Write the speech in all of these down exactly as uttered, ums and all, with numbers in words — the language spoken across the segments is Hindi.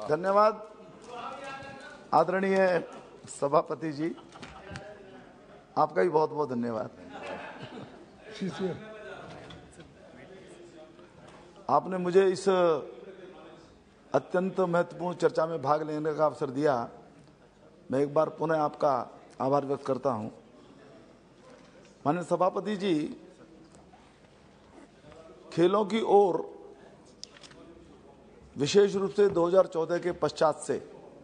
धन्यवाद आदरणीय सभापति जी, आपका भी बहुत बहुत धन्यवाद। आपने मुझे इस अत्यंत महत्वपूर्ण चर्चा में भाग लेने का अवसर दिया। मैं एक बार पुनः आपका आभार व्यक्त करता हूं। माननीय सभापति जी, खेलों की ओर विशेष रूप से दो हज़ार चौदह के पश्चात से,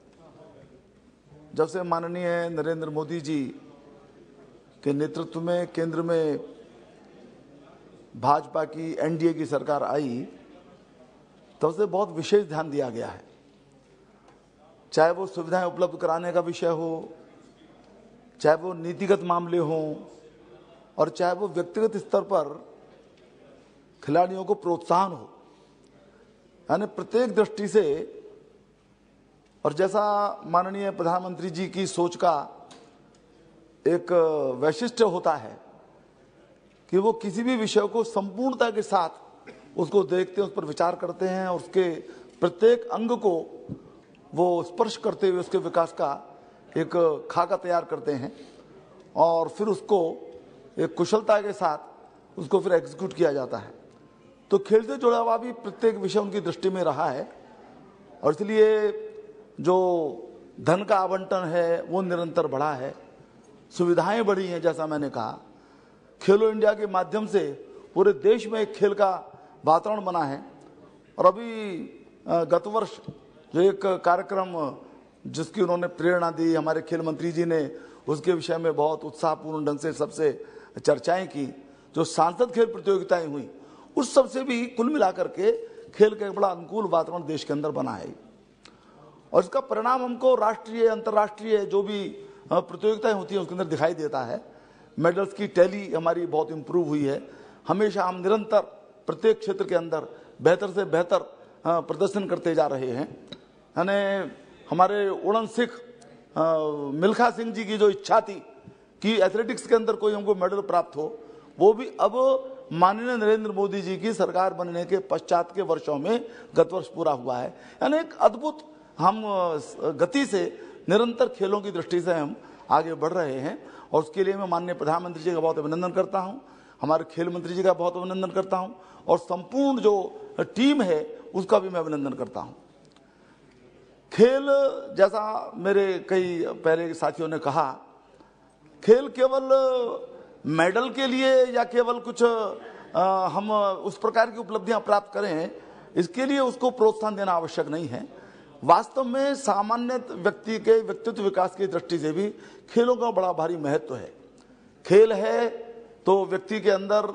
जब से माननीय नरेंद्र मोदी जी के नेतृत्व में केंद्र में भाजपा की एनडीए की सरकार आई, तब से बहुत विशेष ध्यान दिया गया है। चाहे वो सुविधाएं उपलब्ध कराने का विषय हो, चाहे वो नीतिगत मामले हों, और चाहे वो व्यक्तिगत स्तर पर खिलाड़ियों को प्रोत्साहन हो, यानी प्रत्येक दृष्टि से। और जैसा माननीय प्रधानमंत्री जी की सोच का एक वैशिष्ट्य होता है कि वो किसी भी विषय को संपूर्णता के साथ उसको देखते हैं, उस पर विचार करते हैं और उसके प्रत्येक अंग को वो स्पर्श करते हुए उसके विकास का एक खाका तैयार करते हैं और फिर उसको एक कुशलता के साथ उसको फिर एग्जीक्यूट किया जाता है। तो खेल से जुड़ा हुआ भी प्रत्येक विषय उनकी दृष्टि में रहा है और इसलिए जो धन का आवंटन है वो निरंतर बढ़ा है, सुविधाएं बढ़ी हैं। जैसा मैंने कहा, खेलो इंडिया के माध्यम से पूरे देश में एक खेल का वातावरण बना है। और अभी गत वर्ष जो एक कार्यक्रम जिसकी उन्होंने प्रेरणा दी, हमारे खेल मंत्री जी ने उसके विषय में बहुत उत्साहपूर्ण ढंग से सबसे चर्चाएं की। जो सांसद खेल प्रतियोगिताएं हुई, उस सबसे भी कुल मिलाकर के खेल का एक बड़ा अनुकूल वातावरण देश के अंदर बना है और इसका परिणाम हमको राष्ट्रीय अंतर्राष्ट्रीय जो भी प्रतियोगिताएं होती हैं उसके अंदर दिखाई देता है। मेडल्स की टैली हमारी बहुत इंप्रूव हुई है। हमेशा हम निरंतर प्रत्येक क्षेत्र के अंदर बेहतर से बेहतर प्रदर्शन करते जा रहे हैं। यानी हमारे उड़न सिख मिल्खा सिंह जी की जो इच्छा थी कि एथलेटिक्स के अंदर कोई हमको मेडल प्राप्त हो, वो भी अब माननीय नरेंद्र मोदी जी की सरकार बनने के पश्चात के वर्षों में गत वर्ष पूरा हुआ है। यानी एक अद्भुत हम गति से निरंतर खेलों की दृष्टि से हम आगे बढ़ रहे हैं और उसके लिए मैं माननीय प्रधानमंत्री जी का बहुत अभिनंदन करता हूं, हमारे खेल मंत्री जी का बहुत अभिनंदन करता हूं और संपूर्ण जो टीम है उसका भी मैं अभिनंदन करता हूं। खेल, जैसा मेरे कई पहले साथियों ने कहा, खेल केवल मेडल के लिए या केवल कुछ आ, हम उस प्रकार की उपलब्धियां प्राप्त करें, इसके लिए उसको प्रोत्साहन देना आवश्यक नहीं है। वास्तव में सामान्य व्यक्ति के व्यक्तित्व विकास की दृष्टि से भी खेलों का बड़ा भारी महत्व है। खेल है तो व्यक्ति के अंदर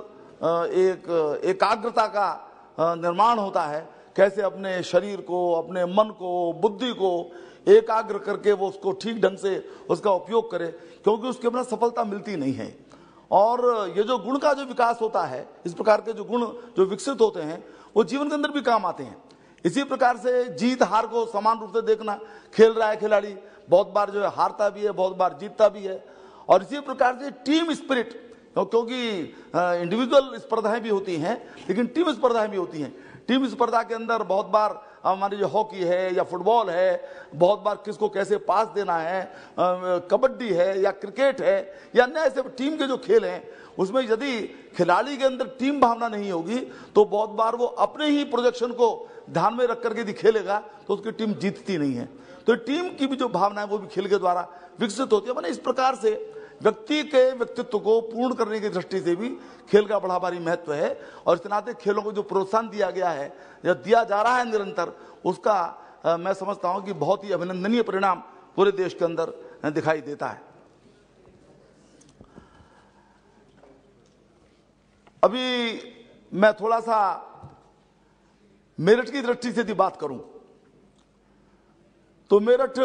एक एकाग्रता का निर्माण होता है, कैसे अपने शरीर को, अपने मन को, बुद्धि को एकाग्र करके वो उसको ठीक ढंग से उसका उपयोग करे, क्योंकि उसके बिना सफलता मिलती नहीं है। और ये जो गुण का जो विकास होता है, इस प्रकार के जो गुण जो विकसित होते हैं वो जीवन के अंदर भी काम आते हैं। इसी प्रकार से जीत हार को समान रूप से देखना, खेल रहा है खिलाड़ी, बहुत बार जो है हारता भी है, बहुत बार जीतता भी है। और इसी प्रकार से टीम स्पिरिट, क्योंकि इंडिविजुअल स्पर्धाएं भी होती हैं लेकिन टीम स्पर्धाएं भी होती हैं। टीम स्पर्धा के अंदर बहुत बार हमारी जो हॉकी है या फुटबॉल है, बहुत बार किसको कैसे पास देना है, कबड्डी है या क्रिकेट है या अन्य ऐसे टीम के जो खेल हैं, उसमें यदि खिलाड़ी के अंदर टीम भावना नहीं होगी तो बहुत बार वो अपने ही प्रोजेक्शन को ध्यान में रख करके यदि खेलेगा तो उसकी टीम जीतती नहीं है। तो टीम की भी जो भावना है वो भी खेल के द्वारा विकसित होती है। मैंने इस प्रकार से व्यक्ति के व्यक्तित्व को पूर्ण करने की दृष्टि से भी खेल का बड़ा भारी महत्व है और इस नाते खेलों को जो प्रोत्साहन दिया गया है या दिया जा रहा है निरंतर, उसका आ, मैं समझता हूं कि बहुत ही अभिनंदनीय परिणाम पूरे देश के अंदर दिखाई देता है। अभी मैं थोड़ा सा मेरठ की दृष्टि से यदि बात करूं तो मेरठ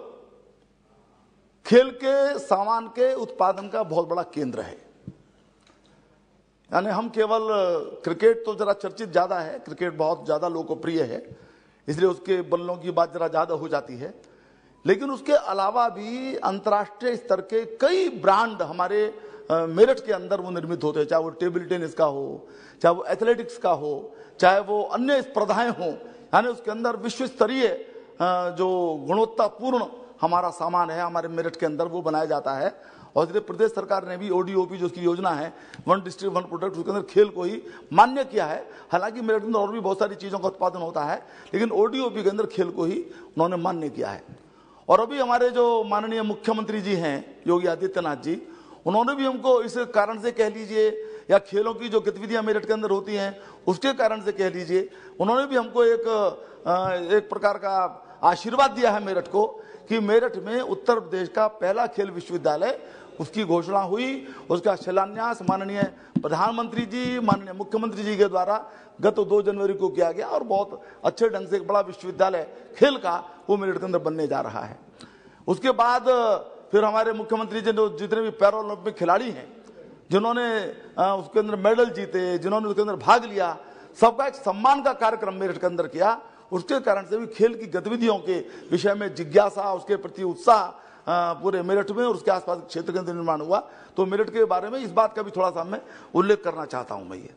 खेल के सामान के उत्पादन का बहुत बड़ा केंद्र है। यानी हम केवल क्रिकेट तो जरा चर्चित ज्यादा है, क्रिकेट बहुत ज्यादा लोकप्रिय है, इसलिए उसके बल्लों की बात जरा ज्यादा हो जाती है, लेकिन उसके अलावा भी अंतर्राष्ट्रीय स्तर के कई ब्रांड हमारे मेरठ के अंदर वो निर्मित होते हैं, चाहे वो टेबल टेनिस का हो, चाहे वो एथलेटिक्स का हो, चाहे वो अन्य स्पर्धाएं हों। यानी उसके अंदर विश्व स्तरीय जो गुणवत्तापूर्ण हमारा सामान है हमारे मेरठ के अंदर वो बनाया जाता है। और इसलिए प्रदेश सरकार ने भी ओडीओपी जो उसकी योजना है, वन डिस्ट्रिक्ट वन प्रोडक्ट, उसके अंदर खेल को ही मान्य किया है। हालांकि मेरठ के अंदर और भी बहुत सारी चीज़ों का उत्पादन होता है, लेकिन ओडीओपी के अंदर खेल को ही उन्होंने मान्य किया है। और अभी हमारे जो माननीय मुख्यमंत्री जी हैं योगी आदित्यनाथ जी, उन्होंने भी हमको इस कारण से कह लीजिए या खेलों की जो गतिविधियां मेरठ के अंदर होती हैं उसके कारण से कह लीजिए, उन्होंने भी हमको एक एक प्रकार का आशीर्वाद दिया है मेरठ को कि मेरठ में उत्तर प्रदेश का पहला खेल विश्वविद्यालय उसकी घोषणा हुई। उसका शिलान्यास माननीय प्रधानमंत्री जी, माननीय मुख्यमंत्री जी के द्वारा गत दो जनवरी को किया गया और बहुत अच्छे ढंग से एक बड़ा विश्वविद्यालय खेल का वो मेरठ के अंदर बनने जा रहा है। उसके बाद फिर हमारे मुख्यमंत्री जी जितने भी पैरा ओलंपिक खिलाड़ी हैं जिन्होंने उसके अंदर मेडल जीते, जिन्होंने उसके अंदर भाग लिया, सबका एक सम्मान का कार्यक्रम मेरठ के अंदर किया। उसके कारण से भी खेल की गतिविधियों के विषय में जिज्ञासा, उसके प्रति उत्साह पूरे मेरठ में और उसके आसपास क्षेत्र के अंदर निर्माण हुआ। तो मेरठ के बारे में इस बात का भी थोड़ा सा मैं उल्लेख करना चाहता हूं। मैं ये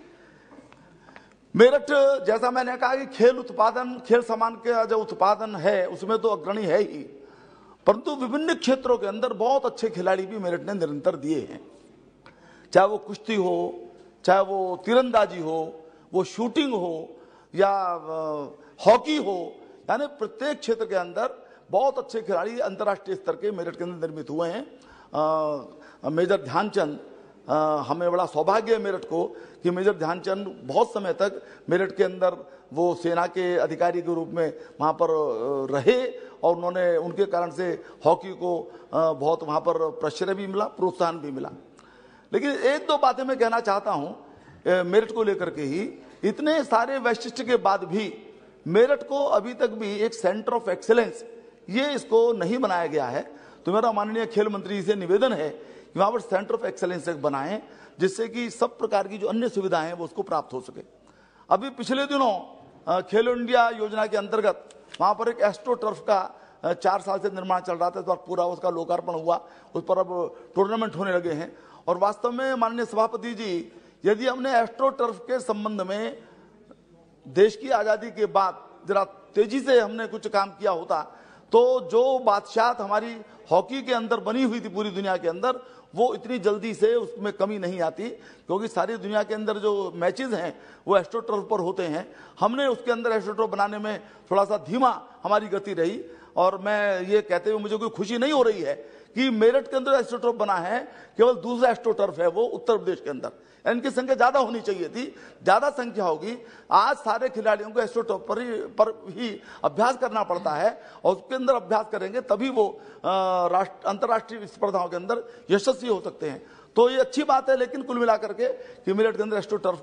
मेरठ, जैसा मैंने कहा कि खेल उत्पादन, खेल सामान का जो उत्पादन है उसमें तो अग्रणी है ही, परंतु विभिन्न क्षेत्रों के अंदर बहुत अच्छे खिलाड़ी भी मेरठ ने निरंतर दिए हैं। चाहे वो कुश्ती हो, चाहे वो तीरंदाजी हो, वो शूटिंग हो या हॉकी हो, यानी प्रत्येक क्षेत्र के अंदर बहुत अच्छे खिलाड़ी अंतर्राष्ट्रीय स्तर के मेरठ के अंदर निर्मित हुए हैं। आ, मेजर ध्यानचंद, हमें बड़ा सौभाग्य है मेरठ को कि मेजर ध्यानचंद बहुत समय तक मेरठ के अंदर वो सेना के अधिकारी के रूप में वहाँ पर रहे और उन्होंने, उनके कारण से हॉकी को बहुत वहाँ पर प्रश्रय भी मिला, प्रोत्साहन भी मिला। लेकिन एक दो बातें मैं कहना चाहता हूँ मेरठ को लेकर के ही। इतने सारे वैशिष्ट्य के बाद भी मेरठ को अभी तक भी एक सेंटर ऑफ एक्सीलेंस ये इसको नहीं बनाया गया है। तो मेरा माननीय खेल मंत्री से निवेदन है कि वहाँ पर सेंटर ऑफ एक्सीलेंस एक बनाएं जिससे कि सब प्रकार की जो अन्य सुविधाएं हैं वो उसको प्राप्त हो सके। अभी पिछले दिनों खेलो इंडिया योजना के अंतर्गत वहाँ पर एक एस्ट्रो टर्फ का चार साल से निर्माण चल रहा था, इस बार पूरा उसका लोकार्पण हुआ, उस पर अब टूर्नामेंट होने लगे हैं। और वास्तव में माननीय सभापति जी, यदि हमने एस्ट्रो टर्फ के संबंध में देश की आजादी के बाद जरा तेजी से हमने कुछ काम किया होता तो जो बादशाहत हमारी हॉकी के अंदर बनी हुई थी पूरी दुनिया के अंदर, वो इतनी जल्दी से उसमें कमी नहीं आती, क्योंकि सारी दुनिया के अंदर जो मैचेस हैं वो एस्ट्रो टर्फ पर होते हैं। हमने उसके अंदर एस्ट्रो टर्फ बनाने में थोड़ा सा धीमा हमारी गति रही। और मैं ये कहते हुए मुझे कोई खुशी नहीं हो रही है कि मेरठ के अंदर एस्ट्रो टर्फ बना है, केवल दूसरा एस्ट्रो टर्फ है वो उत्तर प्रदेश के अंदर। इनकी संख्या ज्यादा होनी चाहिए थी, ज्यादा संख्या होगी। आज सारे खिलाड़ियों को एस्ट्रो टर्फ पर ही पर ही अभ्यास करना पड़ता है और उसके अंदर अभ्यास करेंगे तभी वो राष्ट्र अंतर्राष्ट्रीय स्पर्धाओं के अंदर यशस्वी हो सकते हैं। तो ये अच्छी बात है। लेकिन कुल मिलाकर के कि मेरठ के अंदर एस्ट्रो टर्फ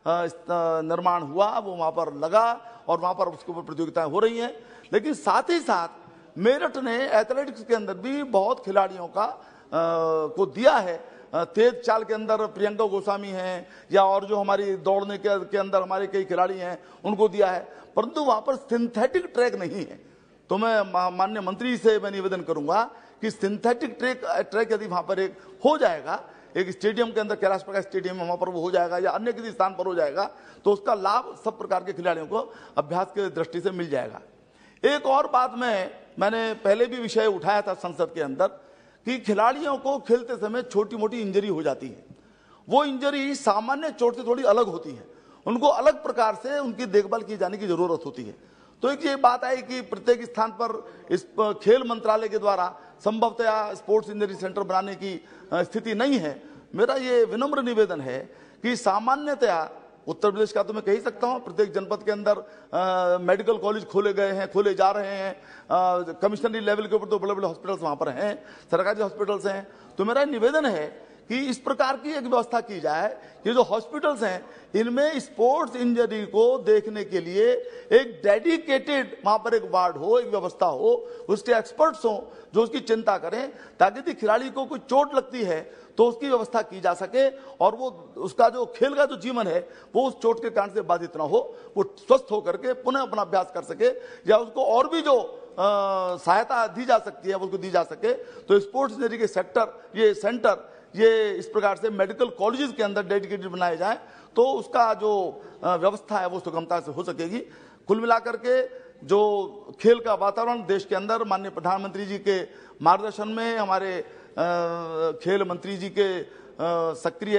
का निर्माण हुआ, वो वहां पर लगा और वहां पर उसके ऊपर प्रतियोगिताएं हो रही हैं। लेकिन साथ ही साथ मेरठ ने एथलेटिक्स के अंदर भी बहुत खिलाड़ियों का आ, को दिया है। तेज चाल के अंदर प्रियंका गोस्वामी हैं या और जो हमारी दौड़ने के, के अंदर हमारे कई खिलाड़ी हैं उनको दिया है, परंतु वहां पर सिंथेटिक ट्रैक नहीं है। तो मैं माननीय मंत्री से मैं निवेदन करूंगा कि सिंथेटिक ट्रैक ट्रैक यदि वहां पर एक हो जाएगा, एक स्टेडियम के अंदर, कैलाश प्रकाश स्टेडियम वहां पर वो हो जाएगा या अन्य किसी स्थान पर हो जाएगा, तो उसका लाभ सब प्रकार के खिलाड़ियों को अभ्यास के दृष्टि से मिल जाएगा। एक और बात में मैंने पहले भी विषय उठाया था संसद के अंदर कि खिलाड़ियों को खेलते समय छोटी मोटी इंजरी हो जाती है। वो इंजरी सामान्य चोट से थोड़ी अलग होती है, उनको अलग प्रकार से उनकी देखभाल की जाने की जरूरत होती है। तो एक ये बात आई कि प्रत्येक स्थान पर इस खेल मंत्रालय के द्वारा संभवतः स्पोर्ट्स इंजरी सेंटर बनाने की स्थिति नहीं है। मेरा ये विनम्र निवेदन है कि सामान्यतया उत्तर प्रदेश का तो मैं कह ही सकता हूं, प्रत्येक जनपद के अंदर आ, मेडिकल कॉलेज खोले गए हैं, खोले जा रहे हैं। कमिश्नरी लेवल के ऊपर तो बड़े बड़े हॉस्पिटल्स वहां पर हैं, सरकारी हॉस्पिटल्स हैं। तो मेरा निवेदन है कि इस प्रकार की एक व्यवस्था की जाए, ये जो हॉस्पिटल्स हैं इनमें स्पोर्ट्स इंजरी को देखने के लिए एक डेडिकेटेड वहां पर एक वार्ड हो, एक व्यवस्था हो, उसके एक्सपर्ट्स हो जो उसकी चिंता करें, ताकि यदि खिलाड़ी को कोई चोट लगती है तो उसकी व्यवस्था की जा सके और वो उसका जो खेल का जो जीवन है वो उस चोट के कारण से बाधित ना हो, वो स्वस्थ होकर के पुनः अपना अभ्यास कर सके या उसको और भी जो सहायता दी जा सकती है उसको दी जा सके। तो स्पोर्ट्स इंजरी के सेक्टर, ये सेंटर, ये इस प्रकार से मेडिकल कॉलेजेस के अंदर डेडिकेटेड बनाए जाए तो उसका जो व्यवस्था है वो सुगमता से हो सकेगी। कुल मिलाकर के जो खेल का वातावरण देश के अंदर माननीय प्रधानमंत्री जी के मार्गदर्शन में, हमारे खेल मंत्री जी के सक्रिय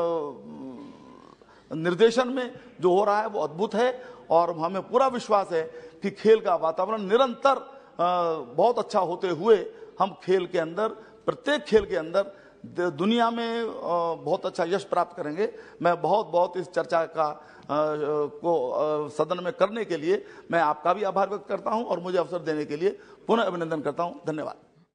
निर्देशन में जो हो रहा है वो अद्भुत है। और हमें पूरा विश्वास है कि खेल का वातावरण निरंतर बहुत अच्छा होते हुए हम खेल के अंदर, प्रत्येक खेल के अंदर दुनिया में बहुत अच्छा यश प्राप्त करेंगे। मैं बहुत बहुत इस चर्चा का को सदन में करने के लिए मैं आपका भी आभार व्यक्त करता हूं और मुझे अवसर देने के लिए पुनः अभिनंदन करता हूं। धन्यवाद।